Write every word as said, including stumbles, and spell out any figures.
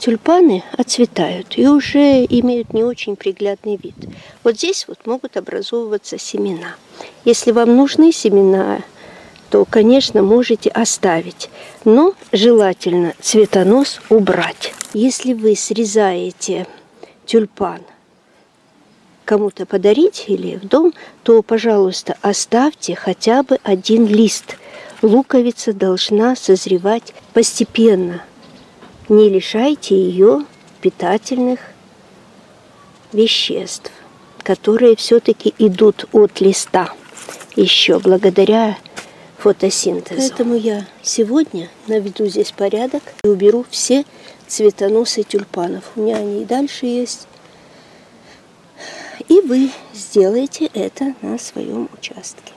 тюльпаны отцветают и уже имеют не очень приглядный вид. Вот здесь вот могут образовываться семена. Если вам нужны семена, то, конечно, можете оставить, но желательно цветонос убрать. Если вы срезаете тюльпан кому-то подарить или в дом, то, пожалуйста, оставьте хотя бы один лист. Луковица должна созревать постепенно. Не лишайте ее питательных веществ, которые все-таки идут от листа еще благодаря фотосинтезу. Поэтому я сегодня наведу здесь порядок и уберу все цветоносы тюльпанов. У меня они и дальше есть. И вы сделаете это на своем участке.